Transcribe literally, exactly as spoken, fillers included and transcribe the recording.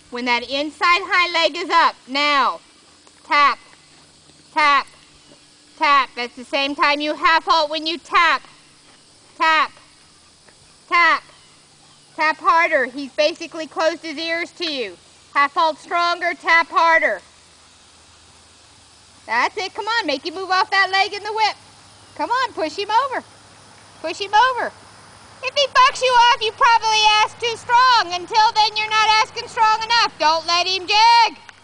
When that inside hind leg is up, now, tap, tap, tap. That's the same time you half halt when you tap, tap, tap, tap harder. He's basically closed his ears to you. Half halt stronger, tap harder. That's it, come on, make him move off that leg in the whip. Come on, push him over, push him over. If he bucks you off, you probably asked too strong. Until then, you're not asking strong enough. Don't let him jig.